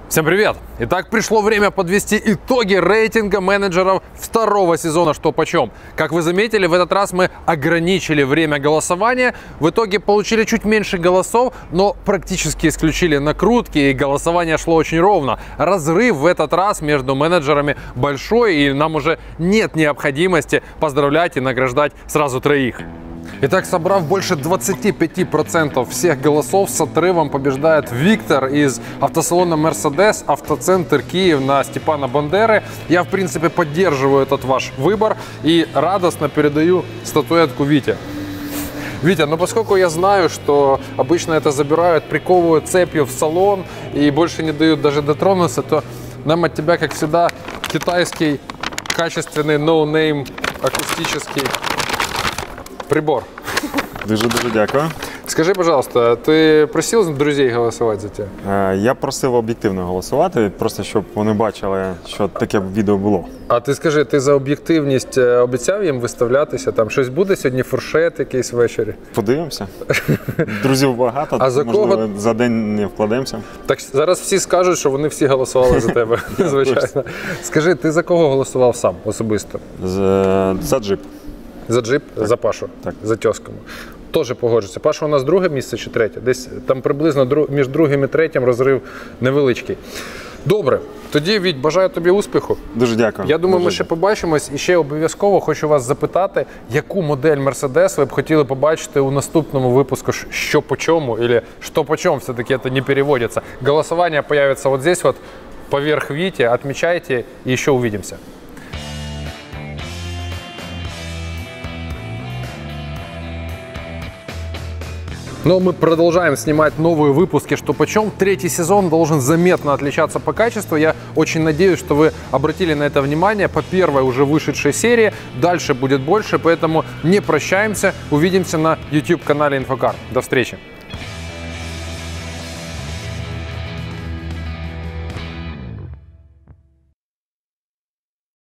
Всем привет! Итак, пришло время подвести итоги рейтинга менеджеров второго сезона «Что почем». Как вы заметили, в этот раз мы ограничили время голосования. В итоге получили чуть меньше голосов, но практически исключили накрутки, и голосование шло очень ровно. Разрыв в этот раз между менеджерами большой, и нам уже нет необходимости поздравлять и награждать сразу троих. Итак, собрав больше 25% всех голосов, с отрывом побеждает Виктор из автосалона Mercedes, автоцентр Киев на Степана Бандеры. Я, в принципе, поддерживаю этот ваш выбор и радостно передаю статуэтку Вите. Витя, но поскольку я знаю, что обычно это забирают, приковывают цепью в салон и больше не дают даже дотронуться, то нам от тебя, как всегда, китайский качественный ноунейм акустический прибор. Дуже дякую. Скажи, пожалуйста, ти просив друзей голосувати за тебе? Я просив об'єктивно голосувати, просто щоб вони бачили, що таке відео було. А ти скажи, ти за об'єктивність обіцяв їм виставлятися? Там щось буде сьогодні, фуршет якийсь ввечері? Подивимося. Друзів багато, а за можливо, кого? За день не вкладемося. Так зараз всі скажуть, що вони всі голосували за тебе, звичайно. Скажи, ти за кого голосував сам особисто? За джип. За джип? Так. За Пашу? Так. За тьоскому. Теж погоджується. Паша у нас друге місце чи третє? Десь там приблизно між другим і третім розрив невеличкий. Добре. Тоді, Віть, бажаю тобі успіху. Дуже дякую. Я думаю, ми ще побачимось. І ще обов'язково хочу вас запитати, яку модель Mercedes ви б хотіли побачити у наступному випуску «Що по чому» или «Что по чому», все-таки это не переводится. Голосование появится вот здесь вот, поверх Вити. Отмечайте и еще увидимся. Но мы продолжаем снимать новые выпуски «Что почем». Третий сезон должен заметно отличаться по качеству. Я очень надеюсь, что вы обратили на это внимание по первой уже вышедшей серии. Дальше будет больше, поэтому не прощаемся. Увидимся на YouTube-канале Инфокар. До встречи!